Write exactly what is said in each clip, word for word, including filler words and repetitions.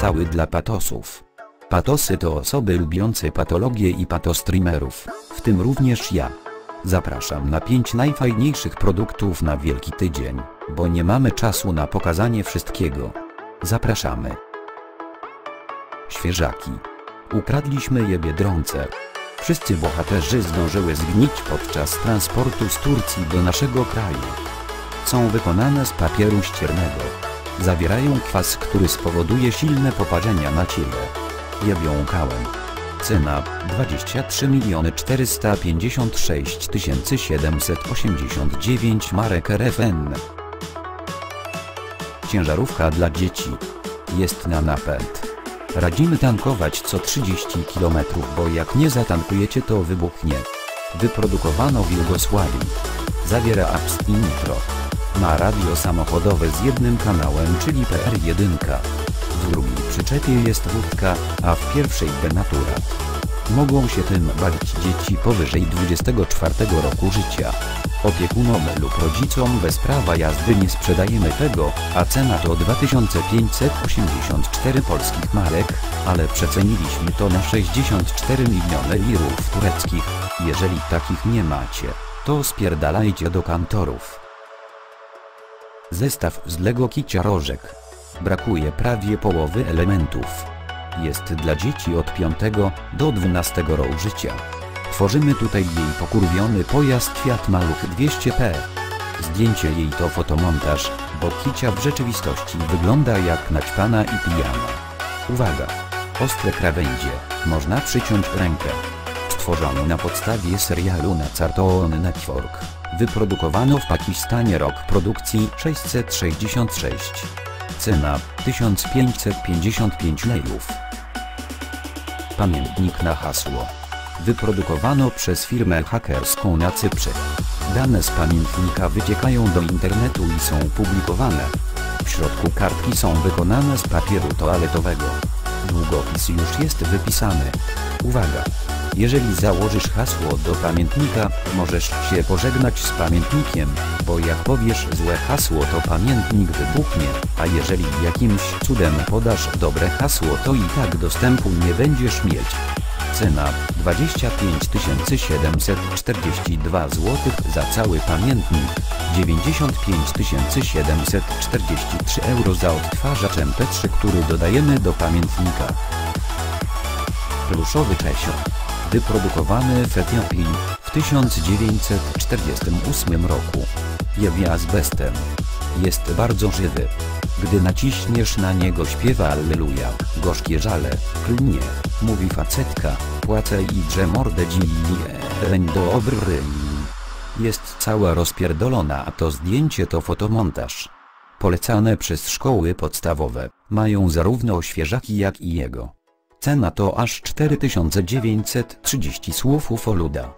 kanały dla patosów. Patosy to osoby lubiące patologię i patostreamerów, w tym również ja. Zapraszam na pięć najfajniejszych produktów na Wielki Tydzień, bo nie mamy czasu na pokazanie wszystkiego. Zapraszamy. Świeżaki. Ukradliśmy je Biedronce. Wszyscy bohaterzy zdążyły zgnić podczas transportu z Turcji do naszego kraju. Są wykonane z papieru ściernego. Zawierają kwas, który spowoduje silne poparzenia na ciele. Jebią kałem. Cena dwadzieścia trzy miliony czterysta pięćdziesiąt sześć tysięcy siedemset osiemdziesiąt dziewięć marek R F N. Ciężarówka dla dzieci. Jest na napęd. Radzimy tankować co trzydzieści kilometrów, bo jak nie zatankujecie, to wybuchnie. Wyprodukowano w Jugosławii. Zawiera apps i nitro. Ma radio samochodowe z jednym kanałem, czyli P R jeden. W drugiej przyczepie jest wódka, a w pierwszej denaturat. Mogą się tym bawić dzieci powyżej dwudziestego czwartego roku życia. Opiekunom lub rodzicom bez prawa jazdy nie sprzedajemy tego, a cena to dwa tysiące pięćset osiemdziesiąt cztery polskich marek, ale przeceniliśmy to na sześćdziesiąt cztery miliony lirów tureckich. Jeżeli takich nie macie, to spierdalajcie do kantorów. Zestaw z Lego Kicia Rożek. Brakuje prawie połowy elementów. Jest dla dzieci od piątego do dwunastego roku życia. Tworzymy tutaj jej pokurwiony pojazd Fiat Maluch dwieście P. Zdjęcie jej to fotomontaż, bo Kicia w rzeczywistości wygląda jak naćpana i pijana. Uwaga! Ostre krawędzie, można przyciąć rękę. Stworzono na podstawie serialu na Cartoon Network. Wyprodukowano w Pakistanie, rok produkcji sześćset sześćdziesiąt sześć. Cena tysiąc pięćset pięćdziesiąt pięć lejów. Pamiętnik na hasło. Wyprodukowano przez firmę hakerską na Cyprze. Dane z pamiętnika wyciekają do internetu i są publikowane. W środku kartki są wykonane z papieru toaletowego. Długopis już jest wypisany. Uwaga! Jeżeli założysz hasło do pamiętnika, możesz się pożegnać z pamiętnikiem, bo jak powiesz złe hasło, to pamiętnik wybuchnie, a jeżeli jakimś cudem podasz dobre hasło, to i tak dostępu nie będziesz mieć. Cena dwadzieścia pięć tysięcy siedemset czterdzieści dwa złotych za cały pamiętnik, dziewięćdziesiąt pięć tysięcy siedemset czterdzieści trzy euro za odtwarzacz M P trzy, który dodajemy do pamiętnika. Pluszowy Czesio. Wyprodukowany w Etiopii w tysiąc dziewięćset czterdziestym ósmym roku. Jebie azbestem. Jest bardzo żywy. Gdy naciśniesz na niego, śpiewa alleluja, gorzkie żale, klnie, mówi facetka, płacę i drze mordę dzień dobry. Jest cała rozpierdolona, a to zdjęcie to fotomontaż. Polecane przez szkoły podstawowe, mają zarówno świeżaki jak i jego. Cena to aż cztery tysiące dziewięćset trzydzieści słów ufoluda.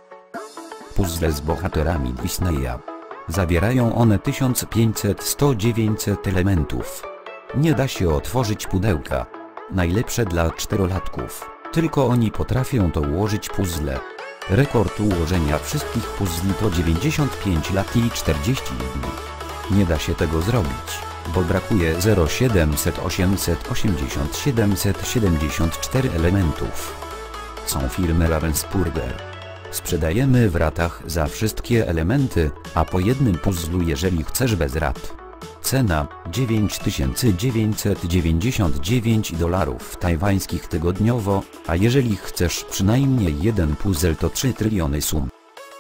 Puzzle z bohaterami Disneya. Zawierają one tysiąc pięćset do dziewięciuset elementów. Nie da się otworzyć pudełka. Najlepsze dla czterolatków. Tylko oni potrafią to ułożyć puzzle. Rekord ułożenia wszystkich puzli to dziewięćdziesiąt pięć lat i czterdzieści dni. Nie da się tego zrobić, bo brakuje zero siedemset osiemset osiemdziesiąt siedemset siedemdziesiąt cztery elementów. Są firmy Ravensburger. Sprzedajemy w ratach za wszystkie elementy, a po jednym puzzlu jeżeli chcesz bez rat. Cena dziewięć tysięcy dziewięćset dziewięćdziesiąt dziewięć dolarów tajwańskich tygodniowo, a jeżeli chcesz przynajmniej jeden puzzle to trzy tryliony sum.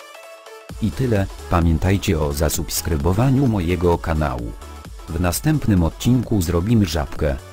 I tyle, pamiętajcie o zasubskrybowaniu mojego kanału. W następnym odcinku zrobimy żabkę.